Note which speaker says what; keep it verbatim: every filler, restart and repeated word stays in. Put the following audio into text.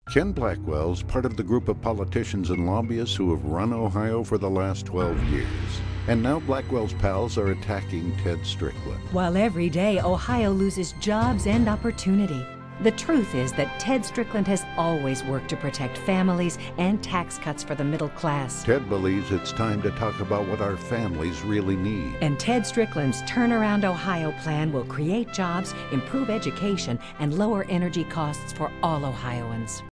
Speaker 1: Ken Blackwell's part of the group of politicians and lobbyists who have run Ohio for the last twelve years. And now Blackwell's pals are attacking Ted Strickland.
Speaker 2: While every day Ohio loses jobs and opportunity, the truth is that Ted Strickland has always worked to protect families and tax cuts for the middle class.
Speaker 1: Ted believes it's time to talk about what our families really need.
Speaker 2: And Ted Strickland's Turnaround Ohio plan will create jobs, improve education, and lower energy costs for all Ohioans.